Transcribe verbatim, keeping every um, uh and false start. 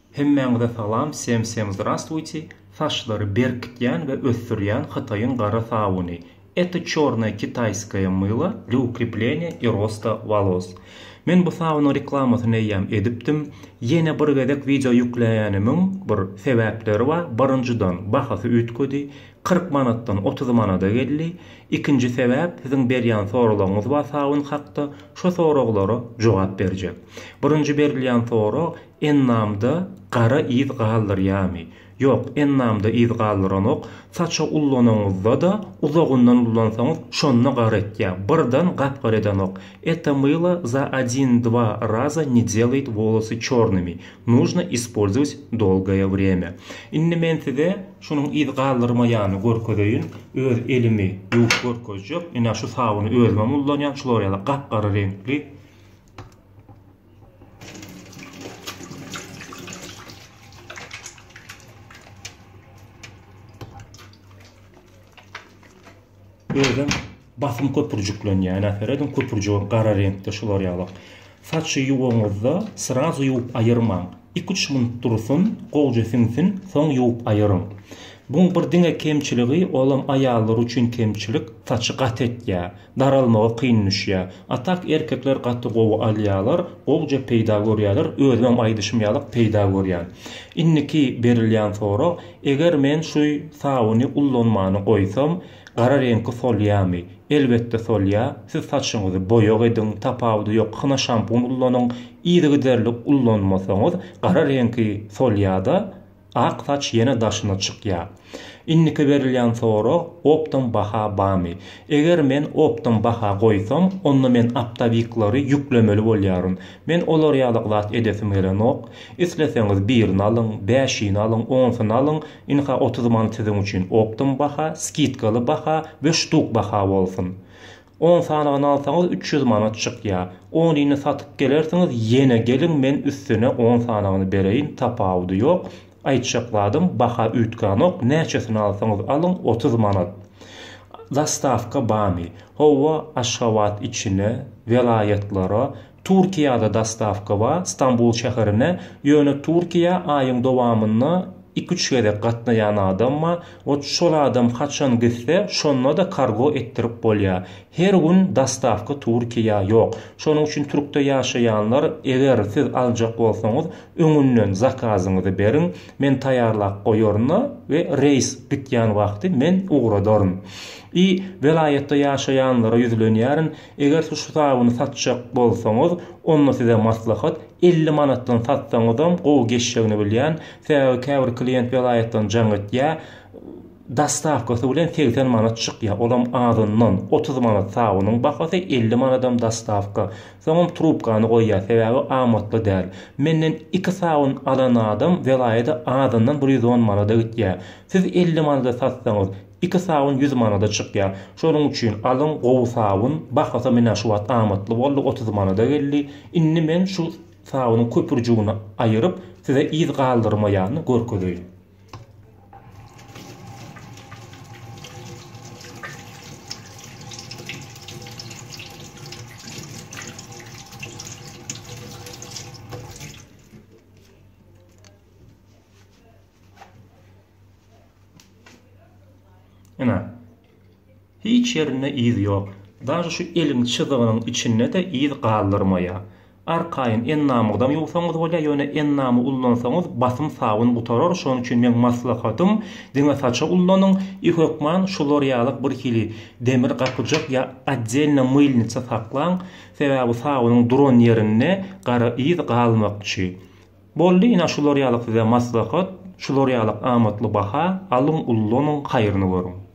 Hemmeňize salam, sem sem здравствуйте. Saçları berkitýän we össürýän Hytaýyň gara sabuny. Это чёрное китайское мыло для укрепления и роста волос. Men bu sabunyň reklamasyny ýam edipdim. Ýene bir gedek video ýükleýänimiň bir sebäpleri bar. Birinjiden bahasy üýtgedi. kırk manatdan otuz manata geldi. İkinci sebäp siziň berýän soraglaryňyz bar sabun hakda. Şo soraglara jogap berjek. Birinji berilýän sorag ennamda gara iz galdyrýarmy? Yok, ennamda iz galdyranyk, saça ullanyňyzda da uzagyndan ullansaňyz şonda garetýär. Birden gapgar edenok. Это мыло за один-два раза не делает волосы чёрными. Нужно использовать долгое время. Inni men size şunun iz galdyrmaýany görkezýin. Öz elimi ýuwup görkezjek. Ina şu sabuny özüm ullanýan şular ýaly gapgara renkli. Özüm basım köpürjüklenýän, näferedin köpürjüğün gara renkde şular ýaly. Saçy ýuwaňyzda srazu ýuwup aýyrmaň. iki üç minut dursun, gowja siňsin, soň ýuwup aýyryň. Buň bir diňe kemçiligi, olam aýallar üçin kemçilik, saçy gat etýär, daralmagy kynnyşýar. Atak erkekler gaty gowy alýarlar, gowja peýda görýärler, özüm aýdyşmaýalyk peýda görýär. Inniki berilýän sora, eger men şu sabuny ullanmany goýsam, gara renkli solýamy? Elbette solýar. Siz saçyňyzy boýak edin, tapawdy ýok, hyna şampun ullanyň, ýygy derlik ullanmasaňyz, gara renkli solýada ak saç ýene daşyna çykýar. Inniki berilýän sora optan baha bamy? Eger men optan baha goýsam, onda men aptawiklary ýüklemeli bolýaryn. Men olar ýaly zat edesim gelenok. Isleseňiz birini alyň, beşini alyň, onsunu alyň, inha otuz manat sizin üçin optan baha, skitkaly baha we ştuk baha bolsun. on sanagyny alsaňyz üç yüz manat çykýar. Onyny satyp gelersiňiz, ýene gelin men üstüne on sanagyny bereýin, tapawdy ýok. Aýtjakladım, baha üýtganok, näçesini alsaňyz alyň otuz manat. Zastavka bamy? Howa Aşgabat içine, vilayetlara, Türkiýede dastavka bar, Stambul şäherine, ýöne Türkiýe aýyň dowamyny iki üç gede gatnaýan adamma, o şol adam haçan gitse, şonda da kargo ettirip bolýar. Her gün dastavka Türkiýe ýok. Şonuň üçin Türkde ýaşaýanlar, eger siz aljak bolsaňyz, öňünden zakazyňyzy berin, men taýýarlap goýarna we reis gitýän wagty men ugradaryn. I vilayetde ýaşaýanlara ýüzlenýärin, eger şu sabuny satjak bolsaňyz, onda size maslahat elli manatdan satsaňyzam gowy geçşegini bilýän, sebäbi käbir klient vilayetden jaň etýär, dastavkasy bilen seksen manat çykýar. Olam azyndan otuz manat sabunyň bahasy elli manatdan dastavka. Soňam trubkany goýýar, sebäbi amatly däl. Menden iki sabun alan adam vilayetde azyndan bir yüz on manata gitýär. Siz elli manata satsaňyz, iki sabun yüz manata çykýar. Şonuň üçin alyň gowy sabun, bahasy mena şu wagt amatly boldy, otuz manata geldi. Inni men şu sabunyň köpürjüğüni aýyryp size iz galdyrmaýany görkezýän. Ina, hiç yerine iz ýok. Daşy şu eliň çyzygynyň içinde de iz galdyrmaýar. Arkaýyn ennamydan ýuwsaňyz bolýar, ýöne ennamy ullansaňyz basym sabun gutarar. Şonuň üçin men maslahatym, diňe saça ullanyň, ihokman şular ýalyk bir kili demir gapyjak ýa atdelna mylniça saklaň, sebäbi sabunyň duran ýerine gara iz galmakçy. Boldy, ina şular ýalyk size maslahat, şular ýalyk amatly baha, alyň ullanyň, haýryny görüň.